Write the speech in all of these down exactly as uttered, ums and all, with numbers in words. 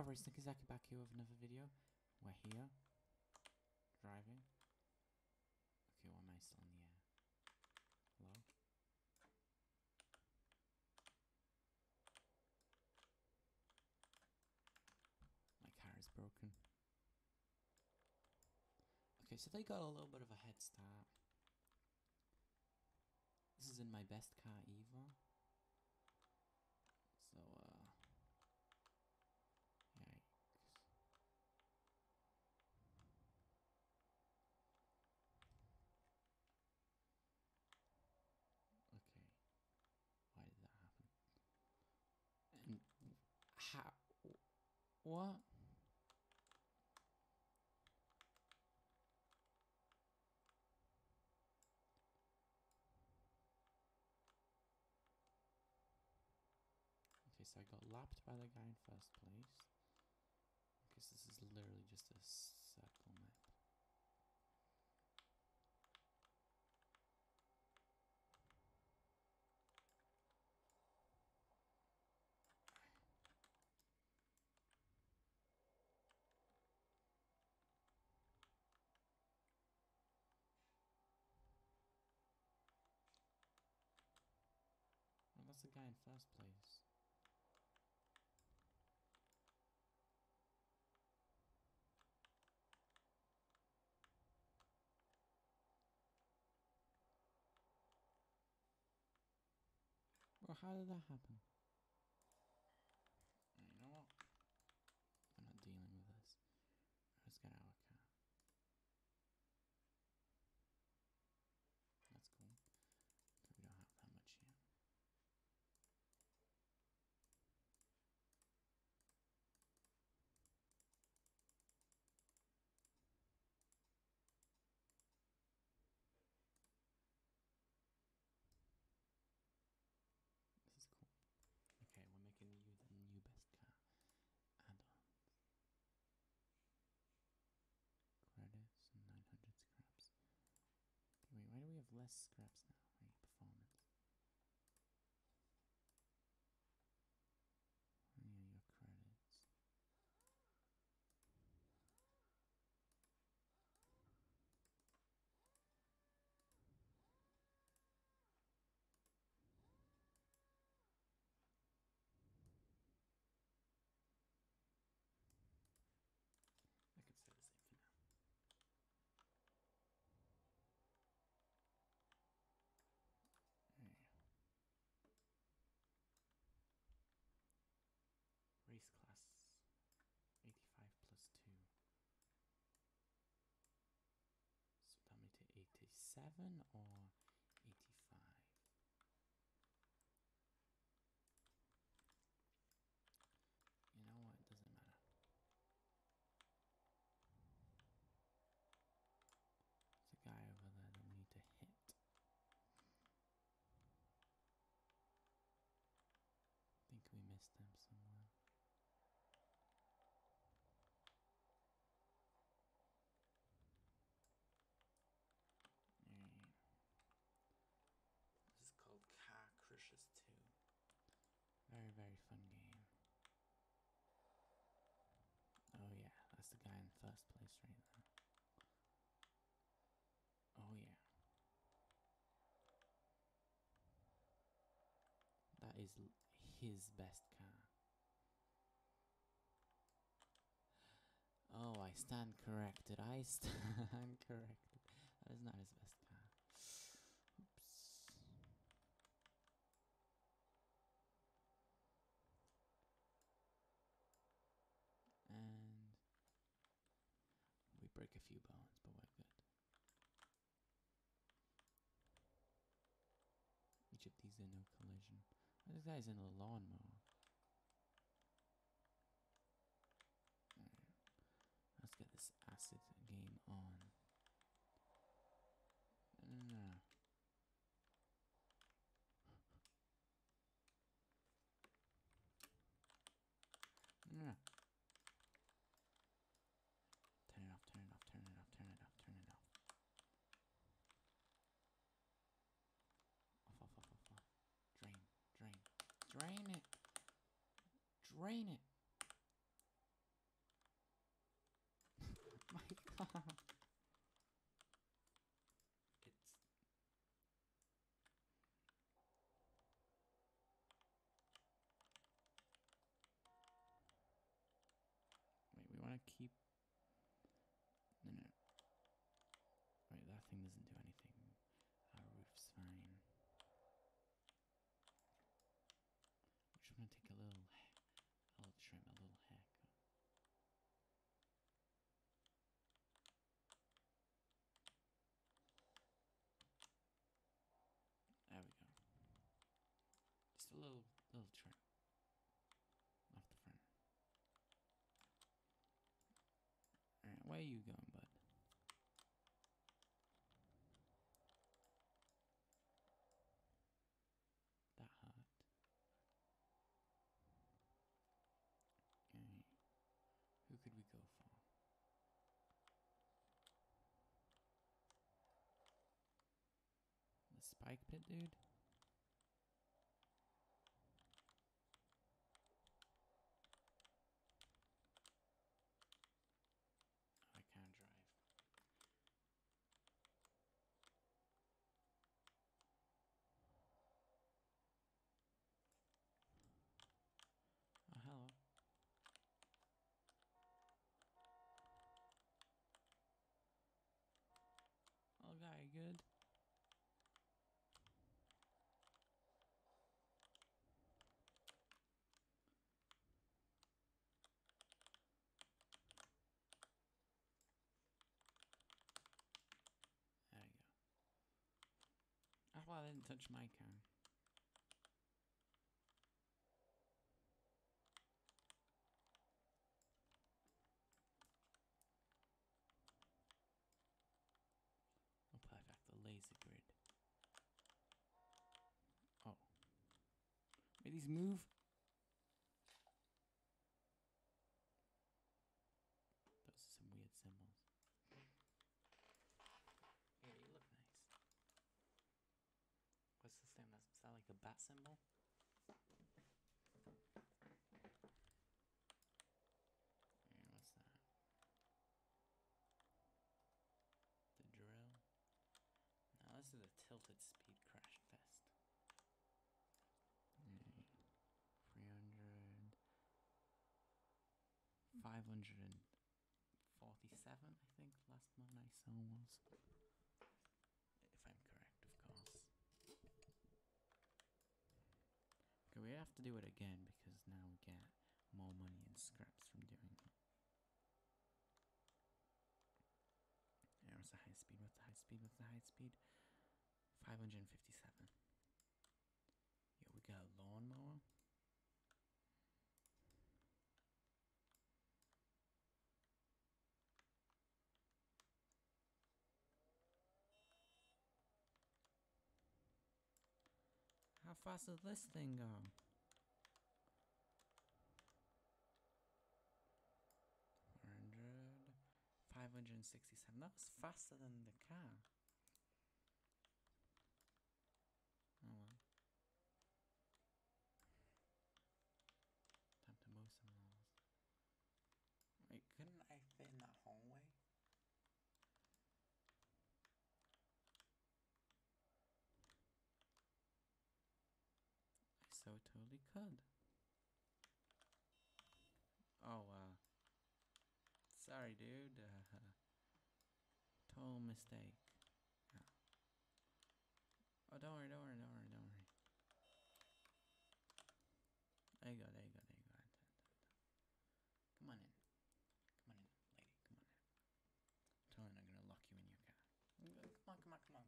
However, it's sneakyzakki back here with another video. We're here. Driving. Okay, why am I still in the air? Hello? My car is broken. Okay, so they got a little bit of a head start. This is in my best car ever. So, uh... yikes. Okay. Why did that happen? And... how... what? Okay, so I got lapped by the guy in first place. I guess this is literally just a circle map. Well, that's the guy in first place. Well, how did that happen? You know what? I'm not dealing with this. Let's get our car. That's cool. We don't have that much yet. This is cool. Okay, we're making you the new best car. Add-ons. Credits and nine hundred scraps. Okay, wait, why do we have less scraps now? Wait, performance. How many are your credits? I could say the same for now. There. Race class eighty-five plus two. So that made it eighty-seven or eighty-five. You know what? It doesn't matter. There's a guy over there that we need to hit. I think we missed him somewhere. Yeah. This is called Car Crushes two. Very, very fun game. Oh yeah, that's the guy in first place right there. Oh yeah. That is l his best car. Oh, I stand corrected. I stand corrected. That is not his best car. Oops. And we break a few bones, but we're good. Each of these are no collision. Oh, this guy's in a lawnmower. Alright. Let's get this acid game on. No, no, no. No, no. Turn it off, turn it off, turn it off, turn it off, turn it off. Off, off, off, off, off. Drain, drain. Drain it! Drain it! keep... No, no. Wait, that thing doesn't do anything. Our roof's fine. I just want to take a little, a little trim, a little haircut. There we go. Just a little, little trim off the front. Alright, where are you going, bud? That hurt. Okay. Who could we go for? The spike pit dude? Oh, I can't drive. Oh, hello. Oh, guy, good. There you go. Oh, well, I didn't touch my car. Oh, perfect. The laser grid. Oh. May these move? Those are some weird symbols. Yeah, you look nice. What's this thing? Is that like a bat symbol? Yeah, what's that? The drill. Now this is a tilted speed crash test. Okay. three hundred. five hundred forty-seven, I think, last one I saw was. If I'm correct, of course. Okay, we have to do it again because now we get more money and scraps from doing it. Yeah, what's the high speed? What's the high speed? What's the high speed? five hundred fifty-seven. Yeah, we got a lawnmower. How fast does this thing go? four hundred. five hundred sixty-seven. That was faster than the car. Oh well. Time to mow some lawns. Wait, couldn't I fit in that hallway? I so totally could. Oh, uh. Sorry, dude. Uh, total mistake. Yeah. Oh, don't worry, don't worry, don't worry, don't worry. There you go, there you go, there you go. Come on in. Come on in, lady, come on in. I'm totally not gonna lock you in your car. Come on, come on, come on.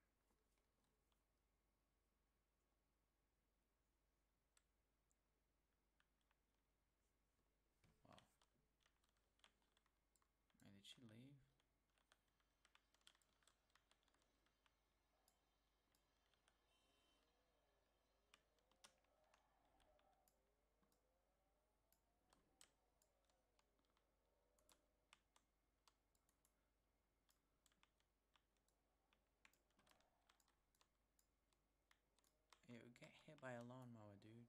Wow. Wait, did she leave? Yeah, we get hit by a lawnmower, dude.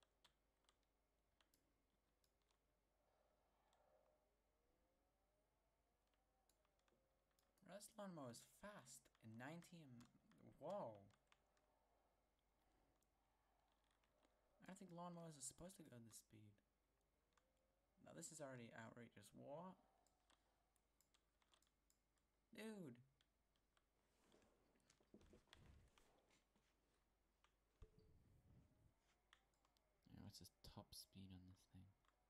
This lawnmower is fast. And ninety and... Whoa. I don't think lawnmowers are supposed to go this speed. Now this is already outrageous. What? Dude! You know, what's his top speed on this thing?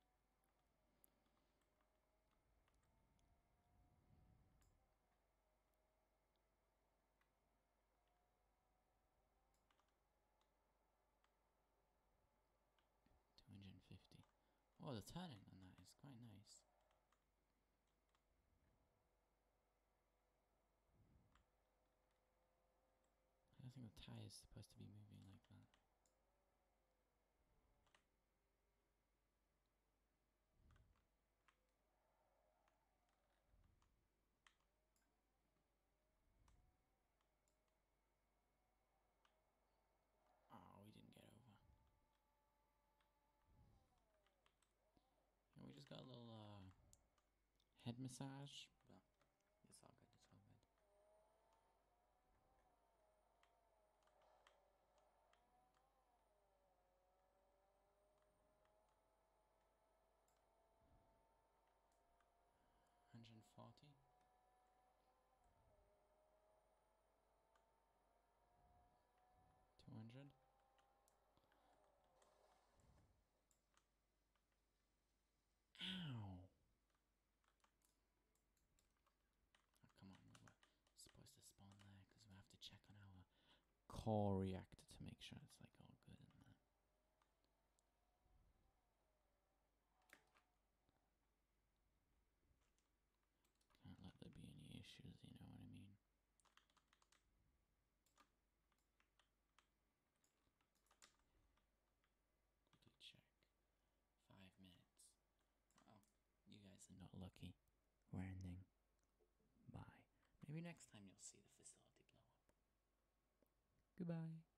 two hundred fifty. Oh, the turning on that is quite nice. I don't think the tyre is supposed to be moving like that. Oh, we didn't get over. And we just got a little uh, head massage, but it's all good, it's all good. one hundred forty. two hundred. Ow! Oh, come on, we were supposed to spawn there because we have to check on our core reactor to make sure it's like all good in there. Can't let there be any issues, you know what I mean? Quickly check. Five minutes. Well, you guys are not lucky. We're ending. Bye. Maybe next time you'll see the facility blow up. Goodbye.